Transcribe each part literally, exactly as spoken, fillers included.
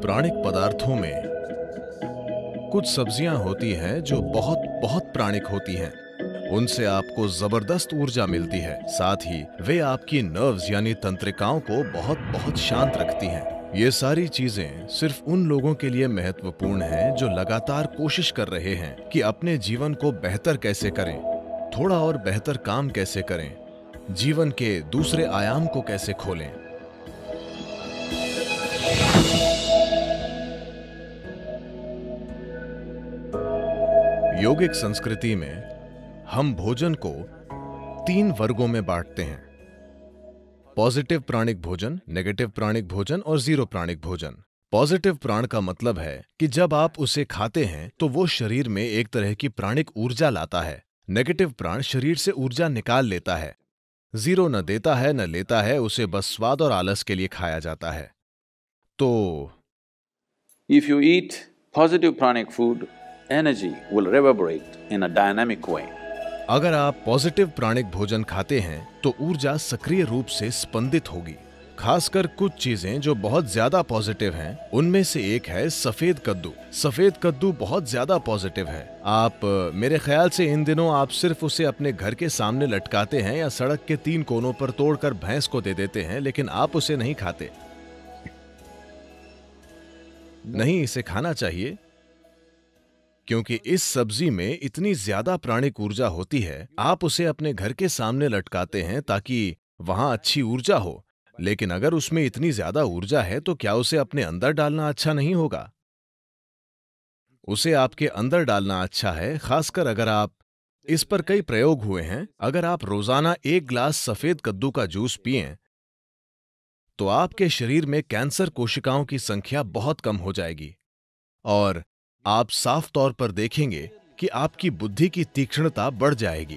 प्राणिक पदार्थों में कुछ सब्जियां होती हैं जो बहुत बहुत प्राणिक होती हैं। उनसे आपको जबरदस्त ऊर्जा मिलती है, साथ ही वे आपकी नर्व्स यानी तंत्रिकाओं को बहुत बहुत शांत रखती हैं। ये सारी चीजें सिर्फ उन लोगों के लिए महत्वपूर्ण हैं जो लगातार कोशिश कर रहे हैं कि अपने जीवन को बेहतर कैसे करें, थोड़ा और बेहतर काम कैसे करें, जीवन के दूसरे आयाम को कैसे खोलें। योगिक संस्कृति में हम भोजन को तीन वर्गों में बांटते हैं: पॉजिटिव प्राणिक भोजन, नेगेटिव प्राणिक भोजन और जीरो प्राणिक भोजन। पॉजिटिव प्राण का मतलब है कि जब आप उसे खाते हैं तो वो शरीर में एक तरह की प्राणिक ऊर्जा लाता है। नेगेटिव प्राण शरीर से ऊर्जा निकाल लेता है। जीरो न देता है न लेता है, उसे बस स्वाद और आलस के लिए खाया जाता है। तो If you eat positive pranic food, energy will reverberate in a dynamic way. अगर आप पॉजिटिव प्राणिक भोजन खाते हैं तो ऊर्जा सक्रिय रूप से स्पंदित होगी। खासकर कुछ चीजें जो बहुत ज्यादा पॉजिटिव हैं, उनमें से एक है सफेद कद्दू। सफेद कद्दू बहुत ज्यादा पॉजिटिव है। आप, मेरे ख्याल से इन दिनों आप सिर्फ उसे अपने घर के सामने लटकाते हैं या सड़क के तीन कोनों पर तोड़कर भैंस को दे देते हैं, लेकिन आप उसे नहीं खाते। नहीं, इसे खाना चाहिए क्योंकि इस सब्जी में इतनी ज्यादा प्राणिक ऊर्जा होती है। आप उसे अपने घर के सामने लटकाते हैं ताकि वहां अच्छी ऊर्जा हो, लेकिन अगर उसमें इतनी ज्यादा ऊर्जा है तो क्या उसे अपने अंदर डालना अच्छा नहीं होगा? उसे आपके अंदर डालना अच्छा है, खासकर अगर आप, इस पर कई प्रयोग हुए हैं, अगर आप रोजाना एक ग्लास सफेद कद्दू का जूस पिएं तो आपके शरीर में कैंसर कोशिकाओं की संख्या बहुत कम हो जाएगी और आप साफ तौर पर देखेंगे कि आपकी बुद्धि की तीक्ष्णता बढ़ जाएगी।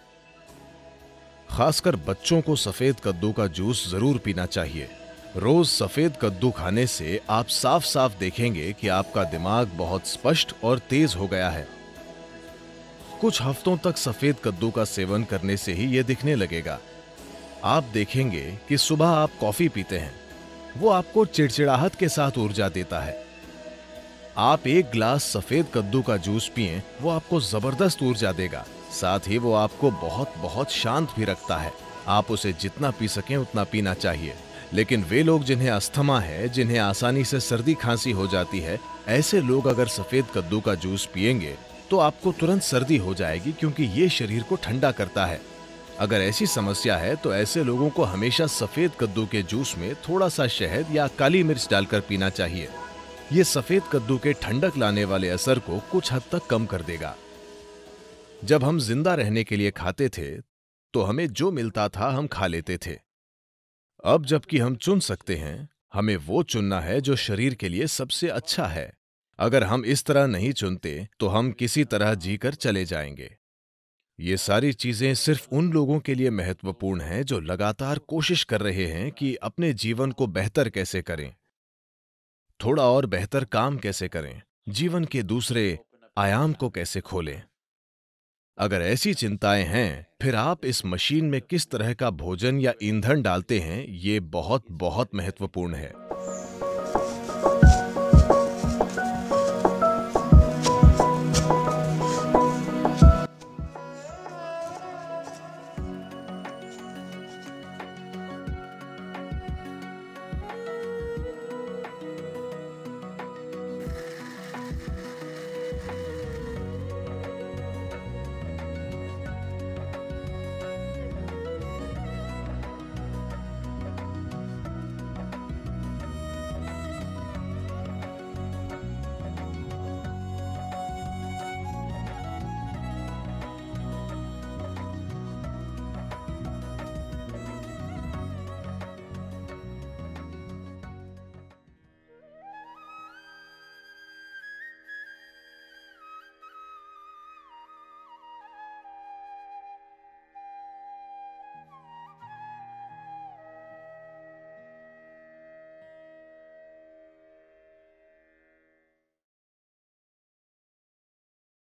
खासकर बच्चों को सफेद कद्दू का जूस जरूर पीना चाहिए। रोज सफेद कद्दू खाने से आप साफ साफ देखेंगे कि आपका दिमाग बहुत स्पष्ट और तेज हो गया है। कुछ हफ्तों तक सफेद कद्दू का सेवन करने से ही यह दिखने लगेगा। आप देखेंगे कि सुबह आप कॉफी पीते हैं, वो आपको चिड़चिड़ाहट के साथ ऊर्जा देता है। आप एक ग्लास सफेद कद्दू का जूस पिएं, वो आपको जबरदस्त ऊर्जा देगा, साथ ही वो आपको बहुत बहुत शांत भी रखता है। आप उसे जितना पी सकें उतना पीना चाहिए। लेकिन वे लोग जिन्हें अस्थमा है, जिन्हें आसानी से सर्दी खांसी हो जाती है, ऐसे लोग अगर सफेद कद्दू का जूस पिएंगे तो आपको तुरंत सर्दी हो जाएगी, क्योंकि ये शरीर को ठंडा करता है। अगर ऐसी समस्या है तो ऐसे लोगों को हमेशा सफेद कद्दू के जूस में थोड़ा सा शहद या काली मिर्च डालकर पीना चाहिए। ये सफेद कद्दू के ठंडक लाने वाले असर को कुछ हद तक कम कर देगा। जब हम जिंदा रहने के लिए खाते थे तो हमें जो मिलता था हम खा लेते थे। अब जबकि हम चुन सकते हैं, हमें वो चुनना है जो शरीर के लिए सबसे अच्छा है। अगर हम इस तरह नहीं चुनते तो हम किसी तरह जीकर चले जाएंगे। ये सारी चीजें सिर्फ उन लोगों के लिए महत्वपूर्ण हैं जो लगातार कोशिश कर रहे हैं कि अपने जीवन को बेहतर कैसे करें, थोड़ा और बेहतर काम कैसे करें, जीवन के दूसरे आयाम को कैसे खोलें। अगर ऐसी चिंताएं हैं, फिर आप इस मशीन में किस तरह का भोजन या ईंधन डालते हैं, ये बहुत बहुत महत्वपूर्ण है।